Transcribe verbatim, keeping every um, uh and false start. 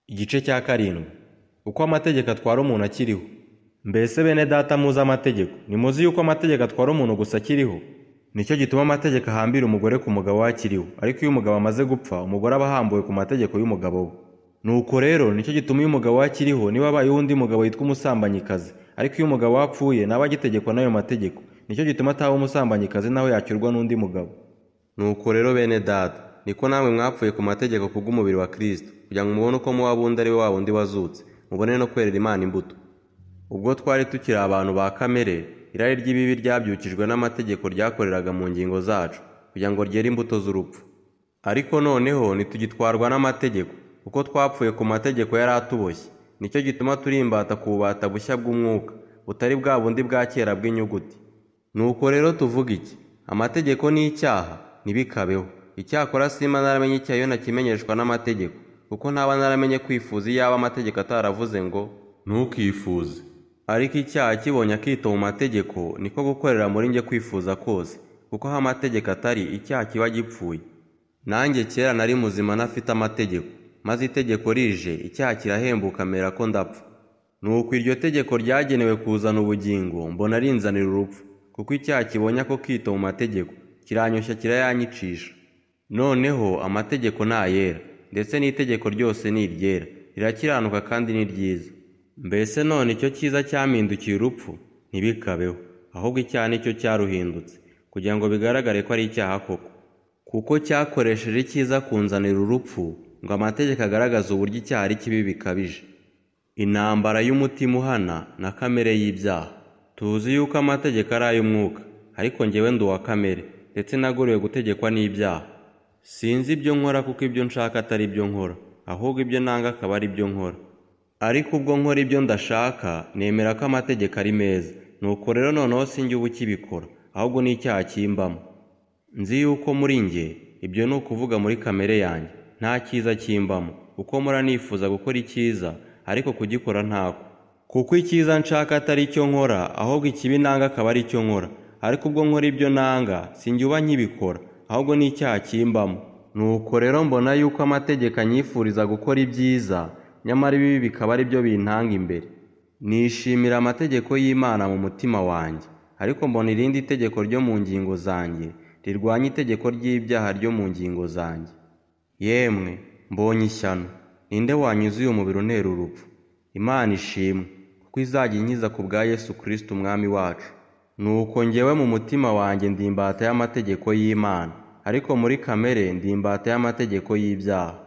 Igice cya karindwi. Uko amategeko atwara umuntu akiriho. Mbese bene data muzi amategeko, nimuzi yuko amategeko atwara umuntu gusa akiriho? Nicyo gituma amategeko ahambira umugore ku mugabo we akiriho, ariko iyo umugabo amaze gupfa, umugore aba ahambuwe ku mategeko y'umugabo we. Nuko rero nicyo gituma iyo umugabo we akiriho, niba abayeho undi mugabo yitwa umusambanyikazi, ariko iyo umugabo we apfuye ntaba agitegekwa n'ayo mategeko. Nicyo gituma ataba umusambanyikazi naho yacyurwa n'undi mugabo. Nuko rero bene data, niko namwe mwapfuye ku mategeko kubw'umubiri wa Kristo, kugira ngo mubone uko muba bundi ari we wa wundi wazutse, mubone no kwerera Imana imbuto. Ubwo twari tukiri abantu ba kamere, irari ry'ibibi ryabyukijwe n'amategeko ryakoreraga mu ngingo zacu, kugira ngo ryere imbuto z'urupfu. Ariko noneho ntitugitwarwa n'amategeko, kuko twapfuye ku mategeko yari atuboshye. Nicyo gituma turi imbata ku bubata bushya bw'umwuka, butari bwa bundi bwa kera bw'inyuguti. Nuko rero tuvuga iki? Amategeko ni icyaha? Ntibikabeho. Icyakora simba naramenye icyaha iyo nakimenyeshwa n'amategeko, kuko ntaba naramenye kwifuza iyaba amategeko ataravuze ngo ntukifuze. Ariko icyaha kibonye akito mu mategeko, niko gukorera muri njye kwifuza kose, kuko aho amategeko atari, icyaha kiba gipfuye. Nanjye kera nari muzima ntafite amategeko, maze itegeko rije, icyaha kirahembuka mera ko ndapfa. Nuko iryo tegeko ryagenewe kuzana ubugingo, mbona rinzanira urupfu, kuko icyaha kibonye ako kito mu mategeko, kiranyoshya kirayanyicisha. Noneho amategeko ni ayera, ndetse n'itegeko ryose ni iryera, rirakiranuka kandi ni ryiza. Mbese none icyo cyiza cyampindukiye urupfu? Ntibikabeho, ahubwo icyaha nicyo cyaruhindutse, kugira ngo bigaragare ko ari icyaha koko. Kuko cyakoresheje icyiza kunzanira urupfu, ngo amategeko agaragaza uburyo icyaha ari kibi bikabije. Intambara y'umutima uhana na kamere y'ibyaha. Tuzi yuko amategeko ari ay'umwuka, ariko njyewe ndi uwa kamere, ndetse naguriwe gutegekwa n'ibyaha. Sinzi ibyo nkora kuko ibyo nshaka atari ibyo nkora, ahubwo ibyo nanga akaba ari ibyo nkora. Ariko ubwo nkora ibyo ndashaka, nemera ko amategeko ari meza. Nuko rero noneho sinjye uba ukibikora, ahubwo ni icyaha kimbamo. Nzi yuko muri njye, ibyo ni ukuvuga muri kamere yanjye, nta cyiza kimbamo, kuko mpora nifuza gukora icyiza, ariko kugikora ntako. Kuko icyiza nshaka atari icyo nkora, ahubwo ikibi nanga akaba ari icyo nkora. Ariko ubwo nkora ibyo nanga, sinjye uba nkibikora, ahubwo ni icyaha kimbamo. Nuko rero mbona yuko amategeko anyifuriza gukora ibyiza, nyamara ibibi bikaba ari byo bintanga imbere. Nishimira amategeko y'Imana mu mutima wanjye, ariko mbona irindi tegeko ryo mu ngingo zanjye rirwanya itegeko ry'ibyaha ryo mu ngingo zanjye. Yemwe, mbonye ishyano, ninde wanyuzuye umubiri untera urupfu? Imana ishimwe, kuko izajya inkiza ku bwa Yesu Kristo umwami wacu. Nuko njyewe mu mutima wanjye ndi imbata y'amategeko y'Imana, ariko muri kamere ndi imbata y'amategeko y'ibyaha.